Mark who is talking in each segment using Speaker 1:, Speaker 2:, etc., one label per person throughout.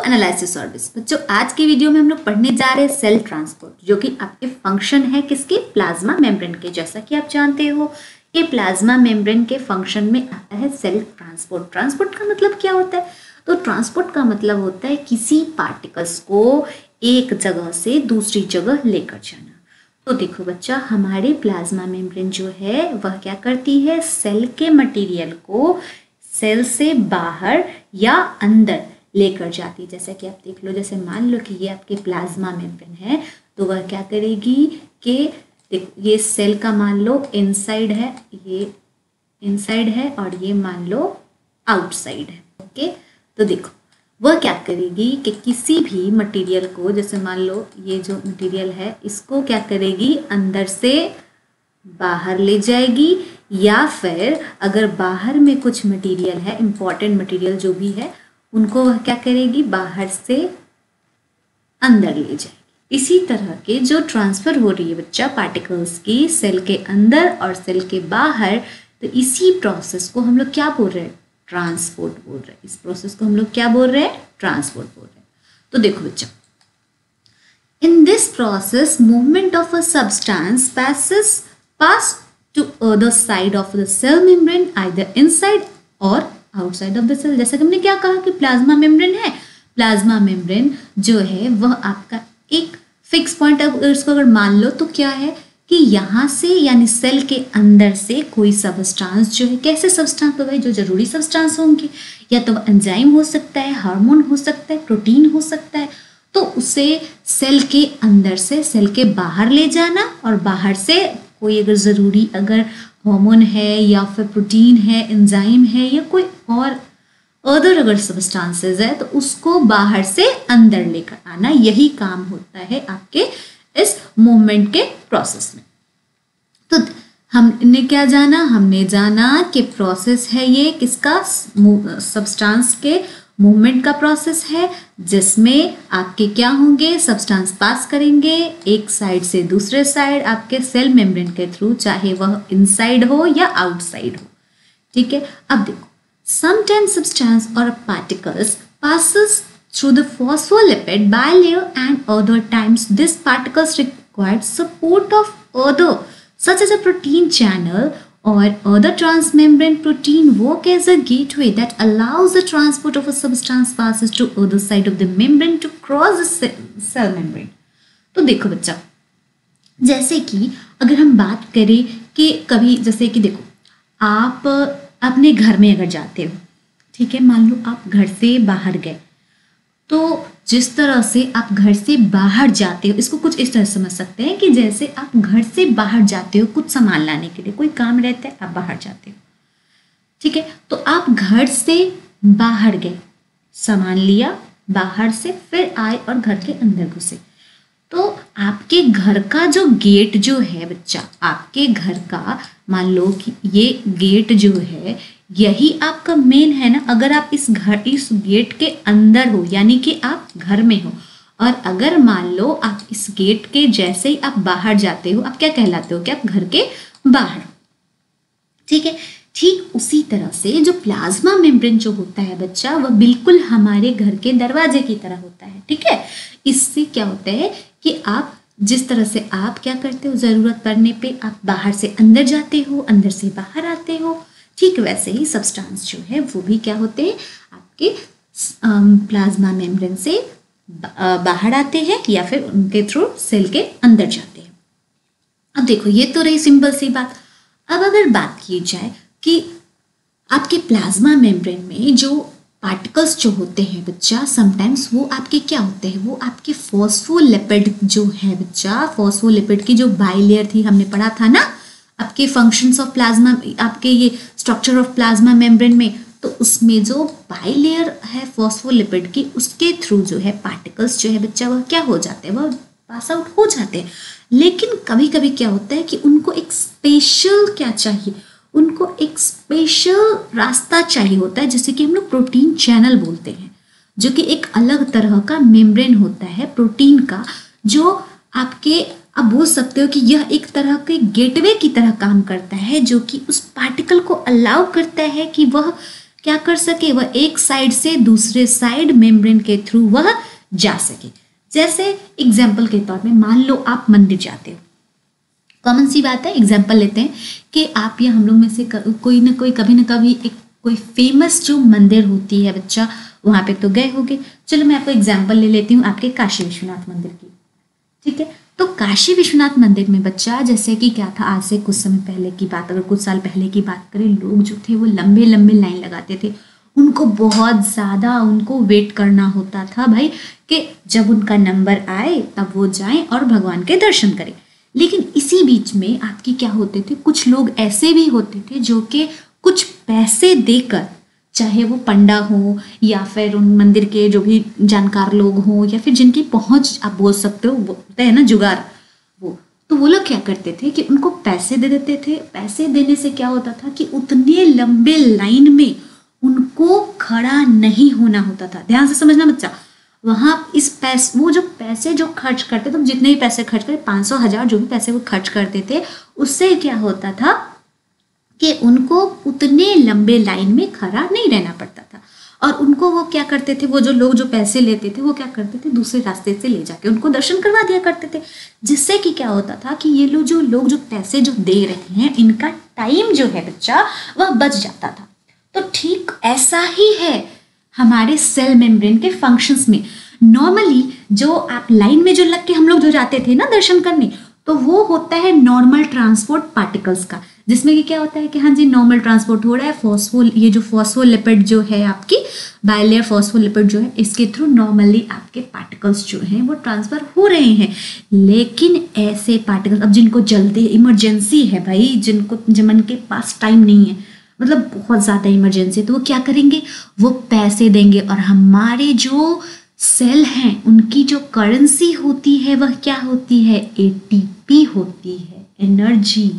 Speaker 1: Analysis और dish. बच्चों आज की वीडियो में हम लोग पढ़ने जा रहे हैं सेल ट्रांसपोर्ट, जो कि आपके फंक्शन है किसके, प्लाज्मा मेम्ब्रेन के। जैसा कि आप जानते हो ये प्लाज्मा मेम्ब्रेन के फंक्शन में आता है सेल ट्रांसपोर्ट। ट्रांसपोर्ट का मतलब क्या होता है? तो ट्रांसपोर्ट का मतलब होता है किसी पार्टिकल्स को एक जगह से दूसरी जगह लेकर जाना। तो देखो बच्चा, हमारे प्लाज्मा मेम्ब्रेन जो है वह क्या करती है, सेल के मटेरियल को सेल से बाहर या अंदर लेकर जाती है। जैसे कि आप देख लो, जैसे मान लो कि ये आपके प्लाज्मा मेम्ब्रेन है, तो वह क्या करेगी कि देखो ये सेल का मान लो इनसाइड है, ये इनसाइड है और ये मान लो आउटसाइड है। ओके, तो देखो वह क्या करेगी कि किसी भी मटेरियल को, जैसे मान लो ये जो मटेरियल है इसको क्या करेगी, अंदर से बाहर ले जाएगी, या फिर अगर बाहर में कुछ मटेरियल है, इंपॉर्टेंट मटेरियल जो भी है, उनको वह क्या करेगी, बाहर से अंदर ले जाएगी। इसी तरह के जो ट्रांसफ़र हो रही है बच्चा पार्टिकल्स की सेल के अंदर और सेल के बाहर, तो इसी प्रोसेस को हम लोग क्या बोल रहे हैं, ट्रांसपोर्ट बोल रहे हैं। इस प्रोसेस को हम लोग क्या बोल रहे हैं, ट्रांसपोर्ट बोल रहे हैं। तो देखो बच्चा, in this process movement of a substance pass to other side of the cell membrane, either inside or outside of the cell. जैसे कि हमने क्या कहा कि प्लाज्मा मेम्ब्रेन है, प्लाज्मा मेम्ब्रेन जो है वह आपका एक फिक्स पॉइंट, इसको अगर मान लो तो क्या है कि यहाँ से यानी सेल के अंदर से कोई सब्सटेंस जो है, कैसे सब्सटेंस, तो भाई जो जरूरी सब्सटेंस होंगे, या तो एंजाइम हो सकता है, हार्मोन हो सकता है, प्रोटीन हो सकता है, तो उसे सेल के अंदर से सेल के बाहर ले जाना, और बाहर से कोई अगर ज़रूरी अगर हार्मोन है या फिर प्रोटीन है, एंजाइम है, या कोई और अदर अगर सब्सटेंसेस है, तो उसको बाहर से अंदर लेकर आना। यही काम होता है आपके इस मूवमेंट के प्रोसेस में। तो हमने क्या जाना, हमने जाना कि प्रोसेस है ये किसका, सब्सटेंस के मूवमेंट का प्रोसेस है, जिसमें आपके क्या होंगे, सब्सटेंस पास करेंगे एक साइड से दूसरे साइड आपके सेल मेम्ब्रेन के थ्रू, चाहे वह इनसाइड हो या आउटसाइड हो। ठीक है, अब देखो, sometimes substance or particles passes through the phospholipid bilayer, and other times these particles require support of other such as a protein channel or other transmembrane protein work as a gateway that allows the transport of a substance passes to other side of the membrane to cross the cell membrane। तो देखो बच्चा, जैसे कि अगर हम बात करें कि कभी, जैसे कि देखो आप अपने घर में अगर जाते हो, ठीक है, मान लो आप घर से बाहर गए, तो जिस तरह से आप घर से बाहर जाते हो, इसको कुछ इस तरह समझ सकते हैं कि जैसे आप घर से बाहर जाते हो कुछ सामान लाने के लिए, कोई काम रहता है, आप बाहर जाते हो, ठीक है, तो आप घर से बाहर गए, सामान लिया बाहर से, फिर आए और घर के अंदर घुसे, तो आपके घर का जो गेट जो है बच्चा, आपके घर का मान लो कि ये गेट जो है यही आपका मेन है ना। अगर आप इस गेट के अंदर हो, यानी कि आप घर में हो, और अगर मान लो आप इस गेट के जैसे ही आप बाहर जाते हो, आप क्या कहलाते हो कि आप घर के बाहर। ठीक है, ठीक उसी तरह से जो प्लाज्मा मेम्ब्रेन जो होता है बच्चा, वह बिल्कुल हमारे घर के दरवाजे की तरह होता है। ठीक है, इससे क्या होता है कि आप जिस तरह से आप क्या करते हो, ज़रूरत पड़ने पे आप बाहर से अंदर जाते हो, अंदर से बाहर आते हो, ठीक वैसे ही सब्सटेंस जो है वो भी क्या होते हैं, आपके प्लाज्मा मेम्ब्रेन से बाहर आते हैं या फिर उनके थ्रू सेल के अंदर जाते हैं। अब देखो, ये तो रही सिंपल सी बात। अब अगर बात की जाए कि आपके प्लाज्मा मेम्ब्रेन में जो पार्टिकल्स जो होते हैं बच्चा, समटाइम्स वो आपके क्या होते हैं, वो आपके फॉस्फोलिपिड जो है बच्चा, फॉस्फोलिपिड की जो बाइलेयर थी, हमने पढ़ा था ना आपके फंक्शंस ऑफ प्लाज्मा, आपके ये स्ट्रक्चर ऑफ प्लाज्मा मेम्ब्रेन में, तो उसमें जो बाइलेयर है फॉस्फोलिपिड की, उसके थ्रू जो है पार्टिकल्स जो है बच्चा वह क्या हो जाते हैं, वह पास आउट हो जाते हैं। लेकिन कभी कभी क्या होता है कि उनको एक स्पेशल क्या चाहिए, उनको एक स्पेशल रास्ता चाहिए होता है, जैसे कि हम लोग प्रोटीन चैनल बोलते हैं, जो कि एक अलग तरह का मेम्ब्रेन होता है प्रोटीन का, जो आपके, आप बोल सकते हो कि यह एक तरह के गेटवे की तरह काम करता है, जो कि उस पार्टिकल को अलाउ करता है कि वह क्या कर सके, वह एक साइड से दूसरे साइड मेम्ब्रेन के थ्रू वह जा सके। जैसे एग्जाम्पल के तौर में मान लो आप मंदिर जाते हो, कॉमन सी बात है, एग्जाम्पल लेते हैं कि आप या हम लोग में से कोई ना कोई कभी ना कभी एक कोई फेमस जो मंदिर होती है बच्चा, वहाँ पे तो गए होगे। चलो मैं आपको एग्जाम्पल ले लेती हूँ आपके काशी विश्वनाथ मंदिर की, ठीक है। तो काशी विश्वनाथ मंदिर में बच्चा जैसे कि क्या था, आज से कुछ समय पहले की बात, अगर कुछ साल पहले की बात करें, लोग जो थे वो लंबे लंबे लाइन लगाते थे, उनको बहुत ज़्यादा उनको वेट करना होता था भाई कि जब उनका नंबर आए तब वो जाएं और भगवान के दर्शन करें। लेकिन इसी बीच में आपकी क्या होते थे, कुछ लोग ऐसे भी होते थे जो कि कुछ पैसे देकर, चाहे वो पंडा हो या फिर उन मंदिर के जो भी जानकार लोग हों या फिर जिनकी पहुंच आप बोल सकते हो, वो होता है ना जुगाड़, तो वो लोग क्या करते थे कि उनको पैसे दे देते थे। पैसे देने से क्या होता था कि उतने लंबे लाइन में उनको खड़ा नहीं होना होता था। ध्यान से समझना बच्चा, वहाँ इस पैसे वो जो पैसे जो खर्च करते, तो जितने भी पैसे खर्च करते, 500 1000 जो भी पैसे वो खर्च करते थे, उससे क्या होता था कि उनको उतने लंबे लाइन में खड़ा नहीं रहना पड़ता था। और उनको वो क्या करते थे, वो जो लोग जो पैसे लेते थे वो क्या करते थे, दूसरे रास्ते से ले जाके उनको दर्शन करवा दिया करते थे। जिससे कि क्या होता था कि ये लोग जो पैसे जो दे रहे हैं, इनका टाइम जो है बच्चा वह बच जाता था। तो ठीक ऐसा ही है हमारे सेल मेम्ब्रेन के फंक्शंस में। नॉर्मली जो आप लाइन में जो लग के हम लोग जो जाते थे ना दर्शन करने, तो वो होता है नॉर्मल ट्रांसपोर्ट पार्टिकल्स का, जिसमें कि क्या होता है कि हाँ जी नॉर्मल ट्रांसपोर्ट हो रहा है, ये जो फॉस्फोलिपिड जो है आपकी बाइलेयर फॉस्फोलिपिड जो है, इसके थ्रू नॉर्मली आपके पार्टिकल्स जो हैं वो ट्रांसफर हो रहे हैं। लेकिन ऐसे पार्टिकल्स अब जिनको जल्दी इमरजेंसी है भाई, जिनके पास टाइम नहीं है, मतलब बहुत ज़्यादा इमरजेंसी, तो वो क्या करेंगे, वो पैसे देंगे। और हमारे जो सेल हैं उनकी जो करेंसी होती है वह क्या होती है, एटीपी होती है, एनर्जी,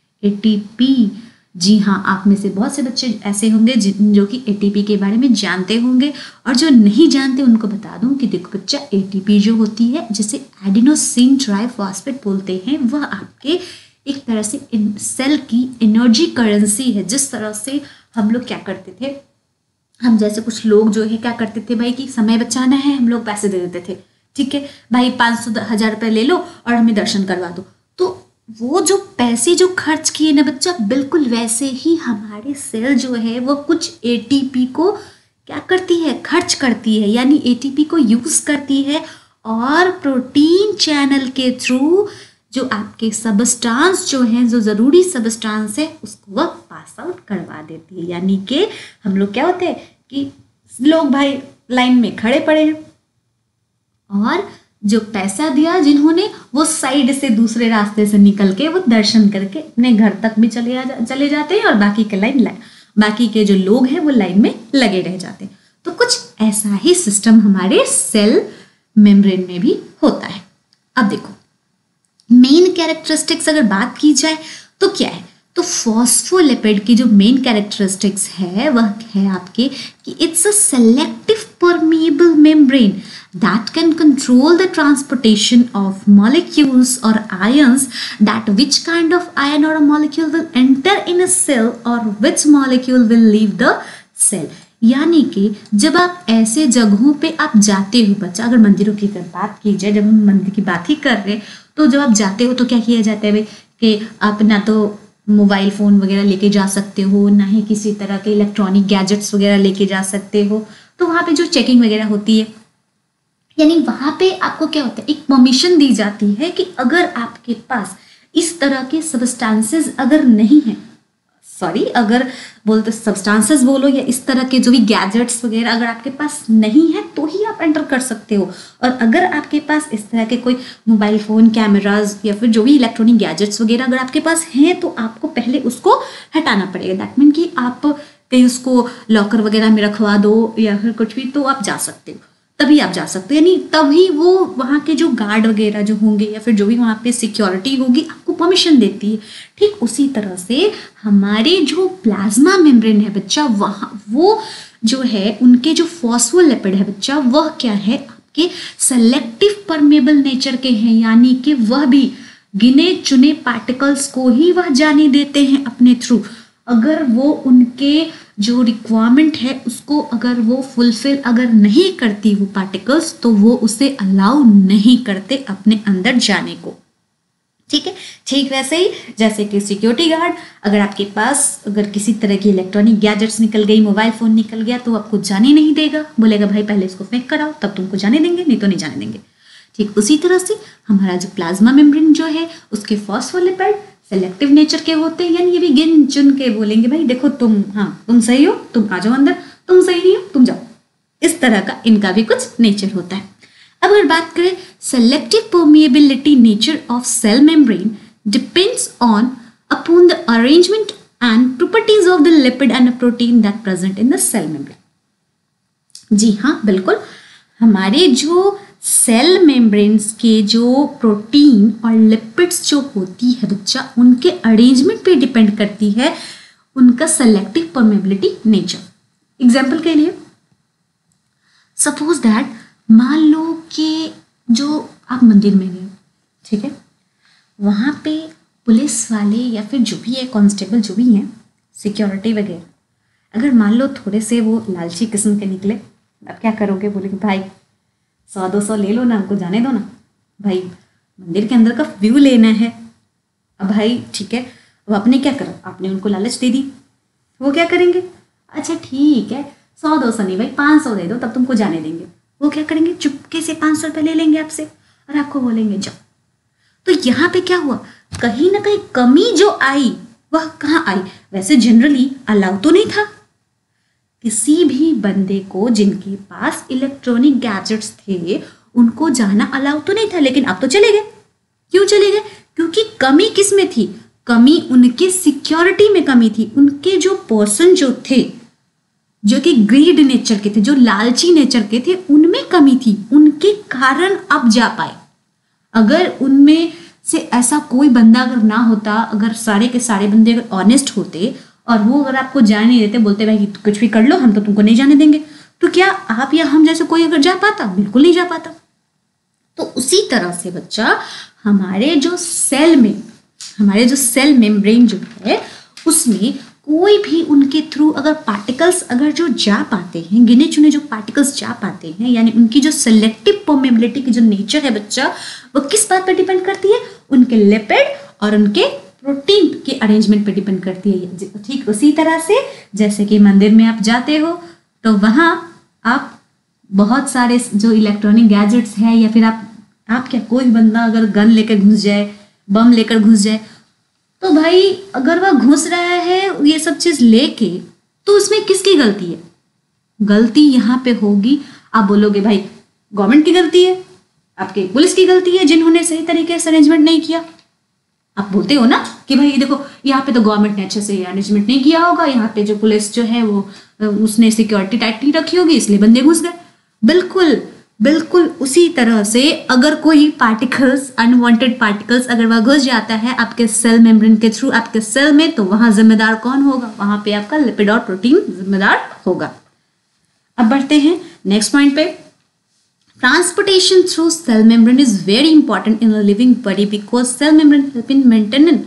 Speaker 1: एटीपी। जी हाँ, आप में से बहुत से बच्चे ऐसे होंगे जो कि एटीपी के बारे में जानते होंगे, और जो नहीं जानते उनको बता दूं कि देखो बच्चा, एटीपी जो होती है जिसे एडिनोसिन ट्राइफॉस्फेट बोलते हैं, वह आपके एक तरह से सेल की एनर्जी करेंसी है। जिस तरह से हम लोग क्या करते थे, हम जैसे कुछ लोग जो है क्या करते थे भाई कि समय बचाना है, हम लोग पैसे दे देते थे, ठीक है भाई 500 1000 रुपये ले लो और हमें दर्शन करवा दो। तो वो जो पैसे जो खर्च किए ना बच्चा, बिल्कुल वैसे ही हमारे सेल जो है वो कुछ एटीपी को क्या करती है, खर्च करती है, यानी एटीपी को यूज करती है और प्रोटीन चैनल के थ्रू जो आपके सबस्टांस जो हैं, जो ज़रूरी सबस्टांस है, उसको वह पास आउट करवा देती है। यानी कि हम लोग क्या होते हैं कि लोग भाई लाइन में खड़े पड़े हैं और जो पैसा दिया जिन्होंने, वो साइड से दूसरे रास्ते से निकल के वो दर्शन करके अपने घर तक भी चले जाते हैं, और बाकी के जो लोग हैं वो लाइन में लगे रह जाते हैं। तो कुछ ऐसा ही सिस्टम हमारे सेल मेम्ब्रेन में भी होता है। अब देखो मेन कैरेक्टरिस्टिक्स अगर बात की जाए तो क्या है, तो फॉस्फोलिपिड की जो मेन कैरेक्टरिस्टिक्स है वह है आपके कि it's a selective permeable membrane that can control the transportation of molecules or ions, that which kind of ion or a molecule will enter in a cell or which molecule will leave the cell। यानी कि जब आप ऐसे जगहों पे आप जाते हो बच्चा, अगर मंदिरों की अगर बात की जाए, जब हम मंदिर की बात ही कर रहे हैं, तो जब आप जाते हो तो क्या किया जाता है भाई कि आप ना तो मोबाइल फ़ोन वगैरह लेके जा सकते हो, ना ही किसी तरह के इलेक्ट्रॉनिक गैजेट्स वगैरह लेके जा सकते हो। तो वहाँ पे जो चेकिंग वगैरह होती है, यानी वहाँ पे आपको क्या होता है, एक परमिशन दी जाती है कि अगर आपके पास इस तरह के सब्सटेंसेस अगर नहीं है, अगर बोलते सब्सटेंसेस बोलो या इस तरह के जो भी गैजेट्स वगैरह अगर आपके पास नहीं है तो ही आप एंटर कर सकते हो। और अगर आपके पास इस तरह के कोई मोबाइल फ़ोन, कैमराज या फिर जो भी इलेक्ट्रॉनिक गैजेट्स वगैरह अगर आपके पास हैं तो आपको पहले उसको हटाना पड़ेगा। दैट मीन कि आप कहीं उसको लॉकर वगैरह में रखवा दो या फिर कुछ भी, तो आप जा सकते हो, तभी आप जा सकते हो। यानी तभी वो वहाँ के जो गार्ड वगैरह जो होंगे या फिर जो भी वहाँ पे सिक्योरिटी होगी आपको परमिशन देती है। ठीक उसी तरह से हमारे जो प्लाज्मा मेम्ब्रेन है बच्चा, वहाँ वो जो है उनके जो फॉस्फोलिपिड है बच्चा, वह क्या है आपके सेलेक्टिव परमेबल नेचर के हैं, यानी कि वह भी गिने चुने पार्टिकल्स को ही वह जाने देते हैं अपने थ्रू। अगर वो उनके जो रिक्वायरमेंट है उसको अगर वो फुलफिल अगर नहीं करती वो पार्टिकल्स, तो वो उसे अलाउ नहीं करते अपने अंदर जाने को। ठीक है, ठीक वैसे ही जैसे कि सिक्योरिटी गार्ड, अगर आपके पास अगर किसी तरह की इलेक्ट्रॉनिक गैजेट्स निकल गई, मोबाइल फोन निकल गया, तो आपको जाने नहीं देगा, बोलेगा भाई पहले इसको फेंक कर आओ तब तुमको जाने देंगे, नहीं तो नहीं जाने देंगे। ठीक उसी तरह से हमारा जो प्लाज्मा मेम्ब्रेन जो है उसके फॉस्फोलिपिड सेलेक्टिव नेचर के होते हैं, यानी ये भी गिन चुन के बोलेंगे भाई देखो तुम, हाँ तुम सही हो, तुम आ जाओ अंदर, तुम सही नहीं हो तुम जाओ। इस तरह का इनका भी कुछ नेचर होता है। अब अगर बात करें selective permeability nature of cell membrane depends on upon the arrangement and properties of the lipid and protein that present in the cell membrane. जी हाँ बिल्कुल, हमारे जो सेल मेम्ब्रेन्स के जो प्रोटीन और लिपिड्स जो होती है बच्चा, उनके अरेंजमेंट पे डिपेंड करती है उनका सेलेक्टिव परमिएबिलिटी नेचर। एग्जाम्पल के लिए सपोज दैट मान लो कि जो आप मंदिर में गए, ठीक है, वहाँ पे पुलिस वाले या फिर जो भी है कांस्टेबल जो भी हैं सिक्योरिटी वगैरह, अगर मान लो थोड़े से वो लालची किस्म के निकले, आप क्या करोगे? बोलेंगे भाई 100-200 ले लो ना, हमको जाने दो ना भाई, मंदिर के अंदर का व्यू लेना है। अब भाई ठीक है, अब आपने क्या करा, आपने उनको लालच दे दी, वो क्या करेंगे? अच्छा ठीक है 100-200 नहीं भाई 500 दे दो तब तुमको जाने देंगे। वो क्या करेंगे? चुपके से 500 रुपये ले लेंगे आपसे और आपको बोलेंगे जाओ। तो यहाँ पे क्या हुआ, कहीं ना कहीं कमी जो आई वह कहाँ आई? वैसे जनरली अलाउ तो नहीं था किसी भी बंदे को जिनके पास इलेक्ट्रॉनिक गैजेट्स थे उनको जाना अलाउ तो नहीं था, लेकिन अब तो चले गए। क्यों चले गए? क्योंकि कमी किस में थी? कमी उनके सिक्योरिटी में कमी थी। उनके जो पर्सन जो थे जो कि ग्रीड नेचर के थे, जो लालची नेचर के थे, उनमें कमी थी, उनके कारण अब जा पाए। अगर उनमें से ऐसा कोई बंदा अगर ना होता, अगर सारे के सारे बंदे अगर ऑनेस्ट होते और वो अगर आपको जाने नहीं देते, बोलते भाई कुछ भी कर लो हम तो तुमको नहीं जाने देंगे, तो क्या आप या हम जैसे कोई अगर जा पाता? बिल्कुल नहीं जा पाता। तो उसी तरह से बच्चा हमारे जो सेल मेम्ब्रेन जो है उसमें कोई भी उनके थ्रू अगर पार्टिकल्स अगर जो जा पाते हैं, गिने चुने जो पार्टिकल्स जा पाते हैं, यानी उनकी जो सेलेक्टिव परमिएबिलिटी की जो नेचर है बच्चा, वो किस बात पर डिपेंड करती है? उनके लिपिड और उनके प्रोटीन के अरेंजमेंट पे डिपेंड करती है। ठीक उसी तरह से जैसे कि मंदिर में आप जाते हो तो वहाँ आप बहुत सारे जो इलेक्ट्रॉनिक गैजेट्स है, या फिर आप क्या कोई बंदा अगर गन लेकर घुस जाए, बम लेकर घुस जाए, तो भाई अगर वह घुस रहा है ये सब चीज लेके, तो उसमें किसकी गलती है? गलती यहाँ पे होगी, आप बोलोगे भाई गवर्नमेंट की गलती है, आपके पुलिस की गलती है जिन्होंने सही तरीके से अरेंजमेंट नहीं किया। आप बोलते हो ना कि भाई देखो यहाँ पे तो गवर्नमेंट ने अच्छे से अरेंजमेंट नहीं किया होगा, यहाँ पे जो पुलिस जो है वो उसने सिक्योरिटी टाइट नहीं रखी होगी इसलिए बंदे घुस गए। बिल्कुल बिल्कुल उसी तरह से अगर कोई पार्टिकल्स, अनवांटेड पार्टिकल्स अगर वह घुस जाता है आपके सेल मेम्ब्रेन के थ्रू आपके सेल में, तो वहां जिम्मेदार कौन होगा? वहां पे आपका लिपिड और प्रोटीन जिम्मेदार होगा। अब बढ़ते हैं नेक्स्ट पॉइंट पे। Transportation through cell membrane is very important in a living body because cell membrane help in maintenance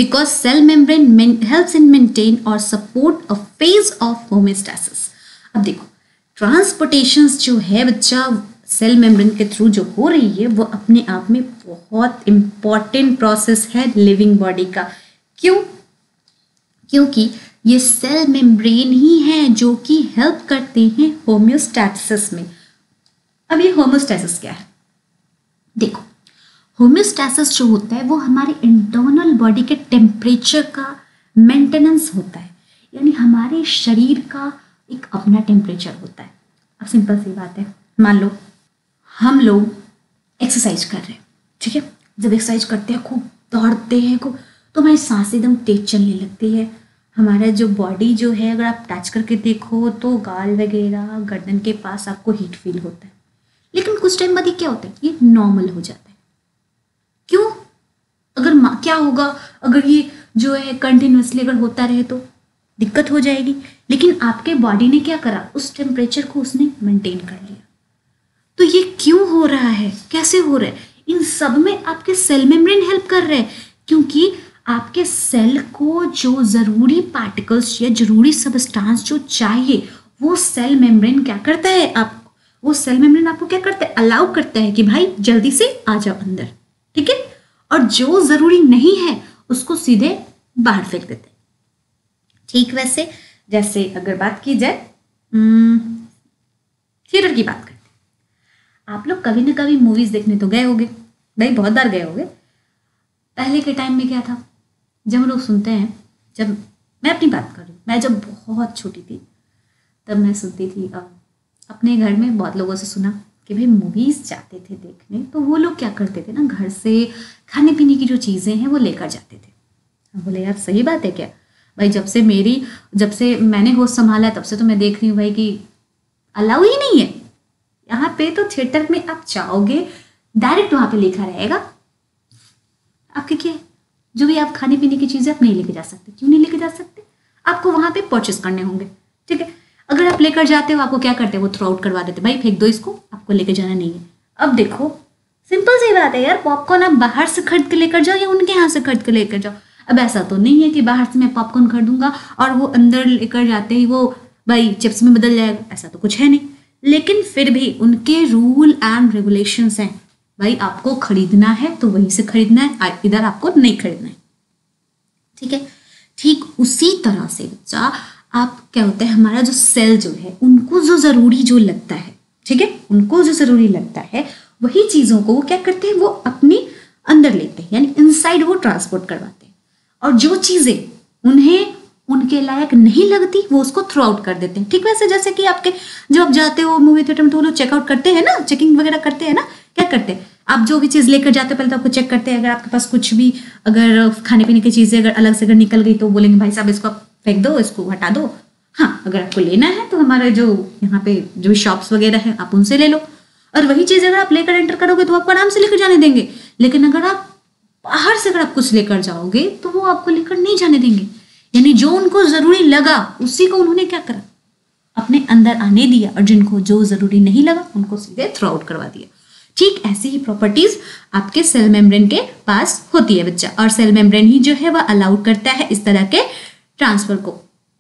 Speaker 1: helps in maintain or support a phase of homeostasis। अब देखो ट्रांसपोर्टेशन जो है बच्चा सेल मेम्ब्रेन के through जो हो रही है वो अपने आप में बहुत इंपॉर्टेंट प्रोसेस है लिविंग बॉडी का। क्यों? क्योंकि ये सेल मेम्ब्रेन ही है जो कि हेल्प करते हैं होम्योस्टैसिस में। अब ये होम्योस्टैसिस क्या है? देखो होम्योस्टैसिस जो होता है वो हमारे इंटरनल बॉडी के टेम्परेचर का मेंटेनेंस होता है, यानी हमारे शरीर का एक अपना टेम्परेचर होता है। अब सिंपल सी बात है, मान लो हम लोग एक्सरसाइज कर रहे हैं, ठीक है, जब एक्सरसाइज करते हैं खूब दौड़ते हैं खूब, तो हमारी सांसें एकदम तेज चलने लगती है। हमारा जो बॉडी जो है अगर आप टच करके देखो तो गाल वगैरह गर्दन के पास आपको हीट फील होता है, लेकिन कुछ टाइम बाद ये क्या होता है? ये नॉर्मल हो जाता है। क्यों? अगर क्या होगा अगर ये जो है कंटिन्यूसली अगर होता रहे तो दिक्कत हो जाएगी, लेकिन आपके बॉडी ने क्या करा? उस टेम्परेचर को उसने मेंटेन कर लिया। तो ये क्यों हो रहा है? कैसे हो रहा है? इन सब में आपके सेल मेम्ब्रेन हेल्प कर रहे हैं, क्योंकि आपके सेल को जो ज़रूरी पार्टिकल्स या जरूरी सबस्टांस जो चाहिए वो सेल मेम्ब्रेन क्या करता है, वो सेल मेम्ब्रेन आपको क्या करता है, अलाउ करता है कि भाई जल्दी से आ जाओ अंदर, ठीक है। और जो ज़रूरी नहीं है उसको सीधे बाहर फेंक देते हैं। ठीक वैसे जैसे अगर बात की जाए थिएटर की बात करते हैं। आप लोग कभी ना कभी मूवीज़ देखने तो गए होंगे भाई, बहुत बार गए होंगे। पहले के टाइम में क्या था, जब हम लोग सुनते हैं, जब मैं अपनी बात कर रही हूँ, मैं जब बहुत छोटी थी तब मैं सुनती थी अपने घर में बहुत लोगों से सुना कि भाई मूवीज़ जाते थे देखने तो वो लोग क्या करते थे ना, घर से खाने पीने की जो चीज़ें हैं वो लेकर जाते थे। हम बोले यार सही बात है क्या भाई, जब से मैंने होश संभाला तब से तो मैं देख रही हूँ भाई कि अलाउ ही नहीं है। यहाँ पे तो थिएटर में आप जाओगे डायरेक्ट वहाँ पे लिखा रहेगा आपके क्या जो भी आप खाने पीने की चीज़ें आप नहीं लेके जा सकते। क्यों नहीं लेके जा सकते, आपको वहाँ पे परचेस करने होंगे, ठीक है। अगर आप लेकर जाते हो आपको क्या करते हैं, वो थ्रो आउट करवा देते, भाई फेंक दो इसको, आपको लेके जाना नहीं है। अब देखो सिंपल सी बात है यार, पॉपकॉर्न आप बाहर से खरीद के लेकर जाओ या उनके यहाँ से खरीद के लेकर जाओ। अब ऐसा तो नहीं है कि बाहर से मैं पॉपकॉर्न खरीदूंगा और वो अंदर लेकर जाते ही वो भाई चिप्स में बदल जाएगा, ऐसा तो कुछ है नहीं। लेकिन फिर भी उनके रूल एंड रेगुलेशंस हैं, भाई आपको खरीदना है तो वहीं से खरीदना है, इधर आपको नहीं खरीदना है, ठीक है। ठीक उसी तरह से बच्चा आप क्या होता है, हमारा जो सेल जो है उनको जो ज़रूरी जो लगता है, ठीक है, उनको जो ज़रूरी लगता है वही चीज़ों को वो क्या करते हैं, वो अपने अंदर लेते हैं, यानी इनसाइड वो ट्रांसपोर्ट करवाते हैं। और जो चीज़ें उन्हें उनके लायक नहीं लगती वो उसको थ्रो आउट कर देते हैं। ठीक वैसे जैसे कि आपके जब आप जाते हो मूवी थिएटर में तो वो लोग चेकआउट करते हैं ना, चेकिंग वगैरह करते हैं ना, क्या करते हैं, आप जो भी चीज़ लेकर जाते हो पहले तो आपको चेक करते हैं। अगर आपके पास कुछ भी अगर खाने पीने की चीज़ें अगर अलग से अगर निकल गई तो बोलेंगे भाई साहब इसको आप फेंक दो, इसको हटा दो। हाँ, अगर आपको लेना है तो हमारे जो यहाँ पे जो शॉप्स वगैरह है आप उनसे ले लो, और वही चीज़ अगर आप लेकर एंटर करोगे तो आपको आराम से लेकर जाने देंगे। लेकिन अगर आप बाहर से अगर आप कुछ लेकर जाओगे तो वो आपको लेकर नहीं जाने देंगे। यानी जो उनको ज़रूरी लगा उसी को उन्होंने क्या करा, अपने अंदर आने दिया, और जिनको जो ज़रूरी नहीं लगा उनको सीधे थ्रो आउट करवा दिया। ठीक ऐसी ही प्रॉपर्टीज आपके सेल मेम्ब्रेन के पास होती है बच्चा, और सेल मेम्ब्रेन ही जो है वह अलाउ करता है इस तरह के ट्रांसफर को,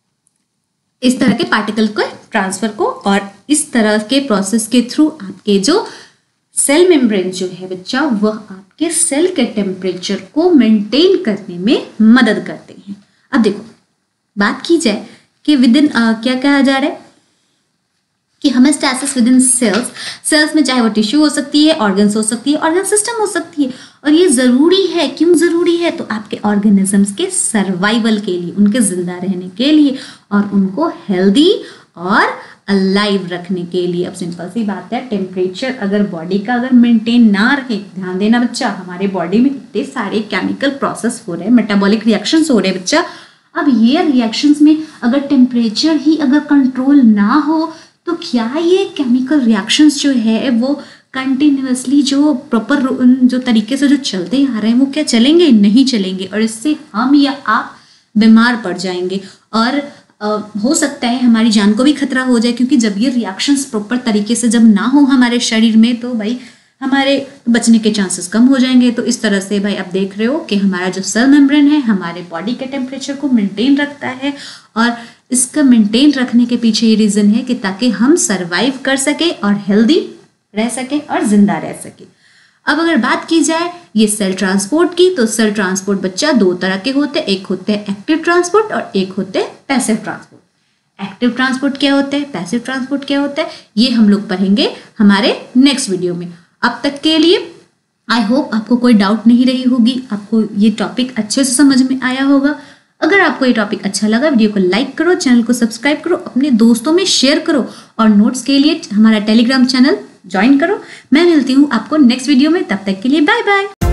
Speaker 1: इस तरह के पार्टिकल को ट्रांसफर को, और इस तरह के प्रोसेस के थ्रू आपके जो सेल मेम्ब्रेन जो है बच्चा वह आपके सेल के टेम्परेचर को मेंटेन करने में मदद करते हैं। अब देखो बात की जाए कि विदिन क्या कहा जा रहा है कि होमोस्टैसिस विदिन सेल्स में चाहे वो टिश्यू हो सकती है, ऑर्गन्स हो सकती है, ऑर्गन सिस्टम हो सकती है, और ये ज़रूरी है। क्यों ज़रूरी है, तो आपके ऑर्गेनिजम्स के सर्वाइवल के लिए, उनके जिंदा रहने के लिए, और उनको हेल्दी और अलाइव रखने के लिए। अब सिंपल सी बात है, टेम्परेचर अगर बॉडी का अगर मेंटेन ना रहे, ध्यान देना बच्चा, हमारे बॉडी में इतने सारे केमिकल प्रोसेस हो रहे हैं, मेटाबॉलिक रिएक्शंस हो रहे हैं बच्चा। अब ये रिएक्शंस में अगर टेम्परेचर ही अगर कंट्रोल ना हो तो क्या ये केमिकल रिएक्शंस जो है वो कंटिन्यूअसली जो प्रॉपर जो तरीके से जो चलते आ रहे हैं वो क्या चलेंगे, नहीं चलेंगे, और इससे हम या आप बीमार पड़ जाएंगे, और हो सकता है हमारी जान को भी खतरा हो जाए। क्योंकि जब ये रिएक्शंस प्रॉपर तरीके से जब ना हो हमारे शरीर में तो भाई हमारे बचने के चांसेस कम हो जाएंगे। तो इस तरह से भाई आप देख रहे हो कि हमारा जो सेल मेम्ब्रेन है हमारे बॉडी के टेम्परेचर को मेंटेन रखता है, और इसका मेंटेन रखने के पीछे ये रीज़न है कि ताकि हम सर्वाइव कर सके और हेल्दी रह सके और जिंदा रह सके। अब अगर बात की जाए ये सेल ट्रांसपोर्ट की, तो सेल ट्रांसपोर्ट बच्चा दो तरह के होते हैं, एक होते हैं एक्टिव ट्रांसपोर्ट और एक होते हैं पैसिव ट्रांसपोर्ट। एक्टिव ट्रांसपोर्ट क्या होता है, पैसिव ट्रांसपोर्ट क्या होता है, ये हम लोग पढ़ेंगे हमारे नेक्स्ट वीडियो में। अब तक के लिए आई होप आपको कोई डाउट नहीं रही होगी, आपको ये टॉपिक अच्छे से समझ में आया होगा। अगर आपको ये टॉपिक अच्छा लगा वीडियो को लाइक करो, चैनल को सब्सक्राइब करो, अपने दोस्तों में शेयर करो, और नोट्स के लिए हमारा टेलीग्राम चैनल ज्वाइन करो। मैं मिलती हूँ आपको नेक्स्ट वीडियो में, तब तक के लिए बाय बाय।